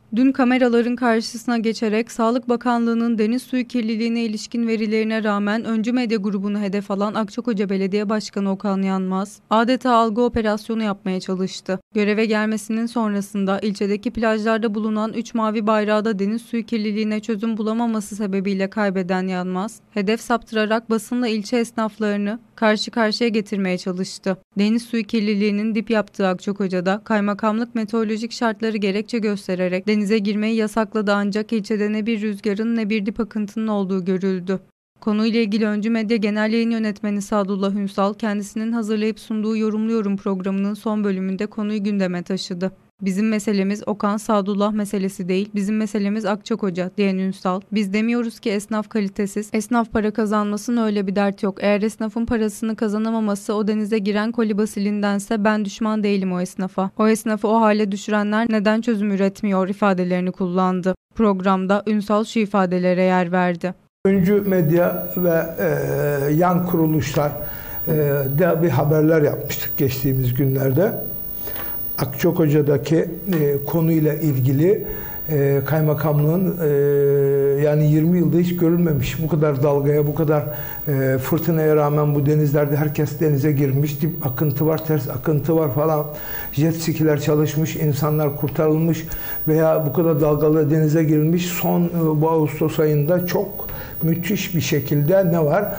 Dün kameraların karşısına geçerek Sağlık Bakanlığı'nın deniz suyu kirliliğine ilişkin verilerine rağmen Öncü Medya grubunu hedef alan Akçakoca Belediye Başkanı Okan Yanmaz, adeta algı operasyonu yapmaya çalıştı. Göreve gelmesinin sonrasında ilçedeki plajlarda bulunan 3 mavi bayrağı da deniz suyu kirliliğine çözüm bulamaması sebebiyle kaybeden Yanmaz, hedef saptırarak basınla ilçe esnaflarını karşı karşıya getirmeye çalıştı. Deniz suyu kirliliğinin dip yaptığı Akçakoca'da kaymakamlık meteorolojik şartları gerekçe göstererek denize girmeyi yasakladı, ancak ilçede ne bir rüzgarın ne bir dip akıntının olduğu görüldü. Konuyla ilgili Öncü Medya Genel Yayın Yönetmeni Sadullah Ünsal, kendisinin hazırlayıp sunduğu Yorumluyorum programının son bölümünde konuyu gündeme taşıdı. Bizim meselemiz Okan Sadullah meselesi değil, bizim meselemiz Akçakoca diyen Ünsal, biz demiyoruz ki esnaf kalitesiz, esnaf para kazanmasın, öyle bir dert yok. Eğer esnafın parasını kazanamaması o denize giren kolibasilindense ben düşman değilim o esnafa. O esnafı o hale düşürenler neden çözüm üretmiyor ifadelerini kullandı. Programda Ünsal şu ifadelere yer verdi. Öncü Medya ve yan kuruluşlar da bir haberler yapmıştık geçtiğimiz günlerde. Akçakoca'daki konuyla ilgili kaymakamlığın yani 20 yılda hiç görülmemiş bu kadar dalgaya, bu kadar fırtınaya rağmen bu denizlerde herkes denize girmiş, dip akıntı var, ters akıntı var falan, jet skiler çalışmış, insanlar kurtarılmış veya bu kadar dalgalı denize girilmiş. Son bu Ağustos ayında çok müthiş bir şekilde ne var?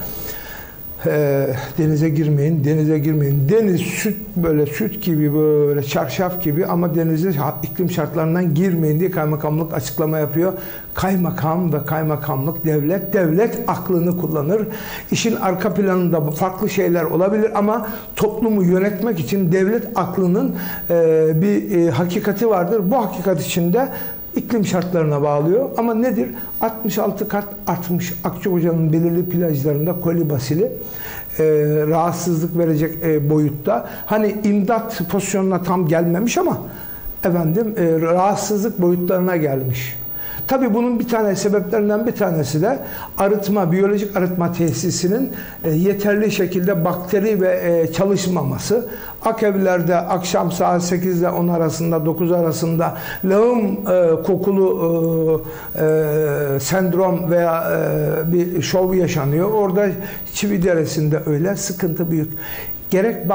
Denize girmeyin, denize girmeyin. Deniz süt, böyle süt gibi, böyle çarşaf gibi, ama denize iklim şartlarından girmeyin diye kaymakamlık açıklama yapıyor. Kaymakam ve kaymakamlık, devlet aklını kullanır. İşin arka planında farklı şeyler olabilir ama toplumu yönetmek için devlet aklının bir hakikati vardır. Bu hakikat içinde iklim şartlarına bağlıyor. Ama nedir? 66 kat artmış Akçakoca'nın belirli plajlarında kolibasili rahatsızlık verecek boyutta. Hani imdat pozisyonuna tam gelmemiş ama efendim rahatsızlık boyutlarına gelmiş. Tabii bunun bir tane sebeplerinden bir tanesi de arıtma, biyolojik arıtma tesisinin yeterli şekilde bakteri ve çalışmaması. Akevlerde akşam saat 8 ile 10 arasında, 9 arasında lağım kokulu sendrom veya bir şov yaşanıyor. Orada Çivideresi'nde öyle sıkıntı büyük. Gerek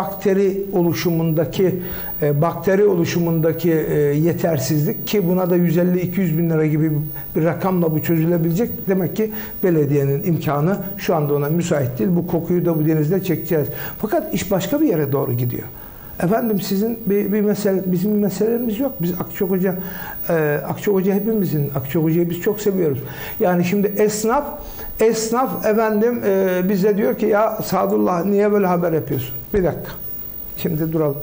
bakteri oluşumundaki yetersizlik, ki buna da 150-200 bin lira gibi bir rakamla bu çözülebilecek. Demek ki belediyenin imkanı şu anda ona müsait değil. Bu kokuyu da bu denizde çekeceğiz. Fakat iş başka bir yere doğru gidiyor. Efendim sizin bizim bir meselemiz yok. Biz Akçakoca hepimizin. Akçakoca'yı biz çok seviyoruz. Yani şimdi esnaf efendim bize diyor ki ya Sadullah niye böyle haber yapıyorsun? Bir dakika. Şimdi duralım.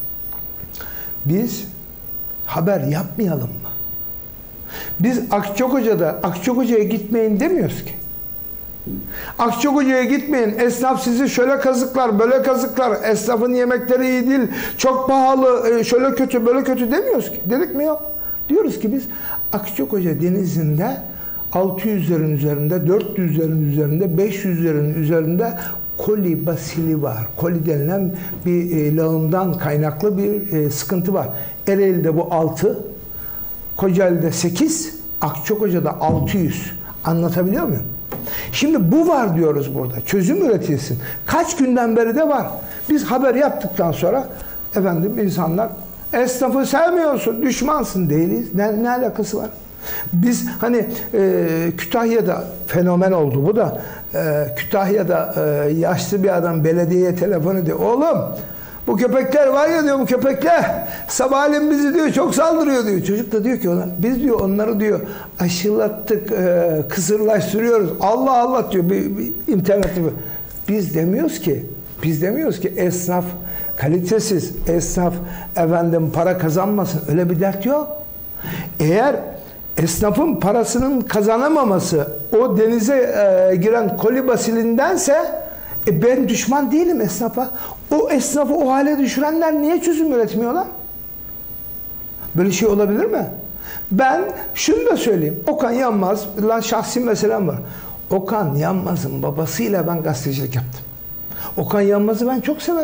Biz haber yapmayalım mı? Biz Akçakoca'ya gitmeyin demiyoruz ki. Akçakoca'ya gitmeyin, esnaf sizi şöyle kazıklar, böyle kazıklar, esnafın yemekleri iyi değil, çok pahalı, şöyle kötü, böyle kötü demiyoruz ki. Dedik mi? Yok. Diyoruz ki biz Akçakoca denizinde 600'lerin üzerinde, 400'lerin üzerinde, 500'lerin üzerinde kolibasili var. Koli denilen bir lağımdan kaynaklı bir sıkıntı var. Ereğli'de bu 6, Kocaeli'de 8, Akçakoca'da 600. Anlatabiliyor muyum? Şimdi bu var diyoruz burada. Çözüm üretilsin. Kaç günden beri de var. Biz haber yaptıktan sonra efendim insanlar esnafı sevmiyorsun, düşmansın değiliz. Ne alakası var? Biz hani Kütahya'da fenomen oldu bu da. Kütahya'da yaşlı bir adam belediyeye telefon ediyor. Oğlum bu köpekler var ya diyor, bu köpekler sabahleyin bizi diyor çok saldırıyor diyor. Çocuk da diyor ki ona, biz diyor onları diyor aşılattık, kısırlaştırıyoruz. Allah Allah diyor bir internette. Biz demiyoruz ki esnaf kalitesiz, esnaf efendim para kazanmasın. Öyle bir dert yok. Eğer esnafın parasının kazanamaması o denize giren kolibasilindense ben düşman değilim esnafa. O esnafı o hale düşürenler niye çözüm üretmiyorlar? Böyle şey olabilir mi? Ben şunu da söyleyeyim. Okan Yanmaz, şahsi meselem var. Okan Yanmaz'ın babasıyla ben gazetecilik yaptım. Okan Yanmaz'ı ben çok severim.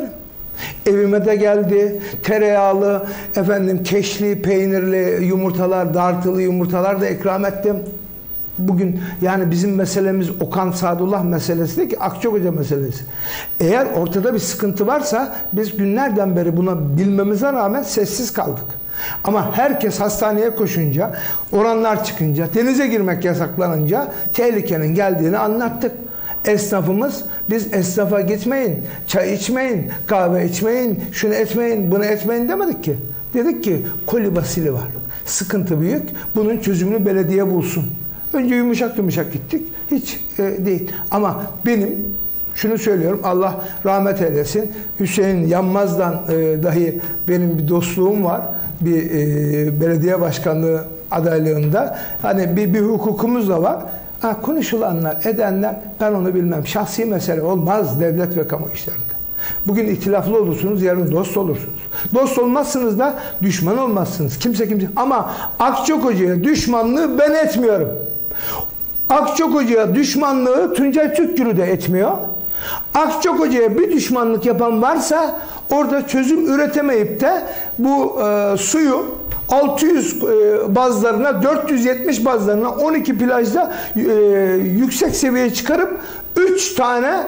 Evime de geldi. Tereyağlı, keşli, peynirli yumurtalar, dartılı yumurtalar da ikram ettim. Bugün yani bizim meselemiz Okan Sadullah meselesi değil ki, Akçakoca meselesi. Eğer ortada bir sıkıntı varsa biz günlerden beri buna bilmemize rağmen sessiz kaldık. Ama herkes hastaneye koşunca, oranlar çıkınca, denize girmek yasaklanınca tehlikenin geldiğini anlattık. Esnafımız, biz esnafa gitmeyin, çay içmeyin, kahve içmeyin, şunu etmeyin, bunu etmeyin demedik ki. Dedik ki koli basili var. Sıkıntı büyük. Bunun çözümünü belediye bulsun. Önce yumuşak yumuşak gittik. Hiç değil. Ama benim şunu söylüyorum. Allah rahmet eylesin. Hüseyin Yanmaz'dan dahi benim bir dostluğum var. Bir belediye başkanlığı adaylığında. Hani bir hukukumuz da var. Konuşulanlar, edenler, ben onu bilmem. Şahsi mesele olmaz devlet ve kamu işlerinde. Bugün ihtilaflı olursunuz, yarın dost olursunuz. Dost olmazsınız da düşman olmazsınız. Kimse. Ama Akçakoca'ya düşmanlığı ben etmiyorum. Akçakoca'ya düşmanlığı Tuncay Türkgül'ü de etmiyor. Akçakoca'ya bir düşmanlık yapan varsa orada çözüm üretemeyip de bu suyu 600 bazlarına, 470 bazlarına, 12 plajda yüksek seviyeye çıkarıp 3 tane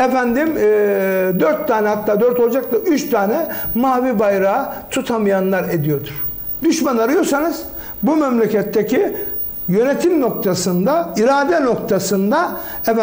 4 tane, hatta 4 olacak da 3 tane mavi bayrağı tutamayanlar ediyordur. Düşman arıyorsanız bu memleketteki yönetim noktasında, irade noktasında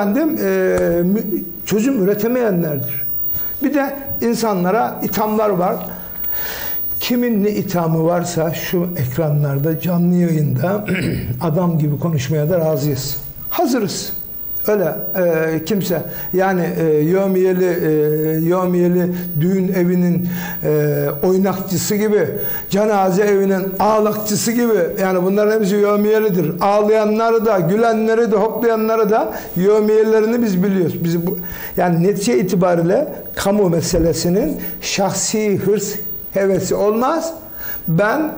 çözüm üretemeyenlerdir. Bir de insanlara ithamlar var. Kimin ne ithamı varsa şu ekranlarda, canlı yayında adam gibi konuşmaya da razıyız. Hazırız. Öyle kimse yani yevmiyeli düğün evinin oynakçısı gibi, cenaze evinin ağlakçısı gibi, yani bunların hepsi yevmiyelidir. Ağlayanları da, gülenleri de, hoplayanları da yevmiyelerini biz biliyoruz. Yani netice itibariyle kamu meselesinin şahsi hırs, hevesi olmaz. Ben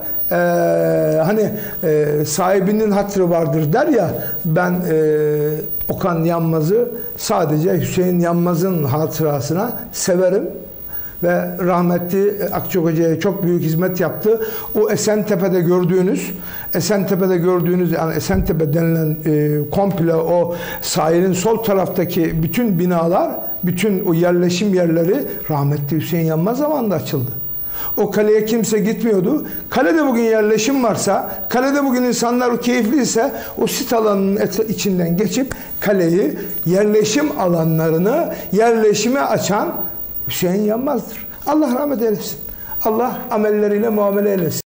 sahibinin hatırı vardır der ya, ben Okan Yanmaz'ı sadece Hüseyin Yanmaz'ın hatırasına severim ve rahmetli Akçakoca'ya çok büyük hizmet yaptı. O Esentepe'de gördüğünüz yani Esentepe denilen komple o sahilin sol taraftaki bütün binalar, bütün o yerleşim yerleri rahmetli Hüseyin Yanmaz zamanında açıldı. O kaleye kimse gitmiyordu. Kalede bugün yerleşim varsa, kalede bugün insanlar keyifliyse, o sit alanının içinden geçip kaleyi, yerleşim alanlarını yerleşime açan Hüseyin Yanmaz'dır. Allah rahmet eylesin. Allah amelleriyle muamele eylesin.